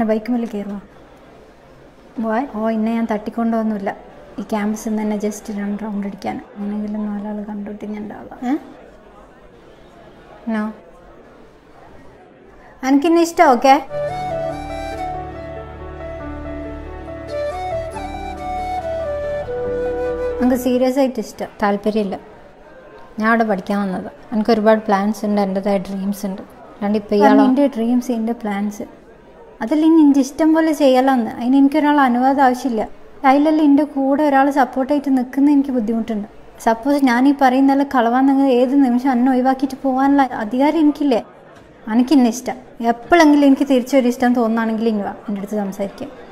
എൻ്റെ ബൈക്ക് മേലെ കയറുക. ഓ ഇന്നെ ഞാൻ തട്ടിക്കൊണ്ടൊന്നുമില്ല. ഈ ക്യാമ്പസിൽ നിന്ന് തന്നെ ജസ്റ്റ് 2 റൗണ്ട് അടിക്കാൻ. അങ്ങനെയെങ്കിലും 4 ആൾ കണ്ടുപിട്ടി ഞാൻ ഉണ്ടാവുക. നോ എനിക്കിന്നെ ഇഷ്ടം. ഓക്കെ എനിക്ക് സീരിയസ് ആയിട്ട് ഇഷ്ടം, താല്പര്യമില്ല. ഞാൻ അവിടെ പഠിക്കാൻ വന്നത്. എനിക്ക് ഒരുപാട് പ്ലാൻസ് ഉണ്ട്, എൻ്റെതായ ഡ്രീംസ് ഉണ്ട്. അല്ലാണ്ട് ഇപ്പം ഇയാളോ എൻ്റെ ഡ്രീംസ് എൻ്റെ പ്ലാൻസ് അതല്ല ഇനി എൻ്റെ ഇഷ്ടം പോലെ ചെയ്യാമെന്ന്. അതിന് എനിക്കൊരാൾ അനുവാദം ആവശ്യമില്ല. അതിലെല്ലാം എൻ്റെ കൂടെ ഒരാൾ സപ്പോർട്ടായിട്ട് നിൽക്കുന്ന എനിക്ക് ബുദ്ധിമുട്ടുണ്ട്. സപ്പോസ് ഞാനീ പറയുന്നതെല്ലാം കളവാന്നെങ്കിൽ ഏത് നിമിഷം എന്നെ ഒഴിവാക്കിയിട്ട് പോകാനുള്ള അധികാരം എനിക്കില്ലേ. എനിക്കിന്നെ ഇഷ്ടം. എപ്പോഴെങ്കിലും എനിക്ക് തിരിച്ചൊരു ഇഷ്ടം തോന്നുകയാണെങ്കിൽ ഇനി വാ എൻ്റെ അടുത്ത് സംസാരിക്കാം.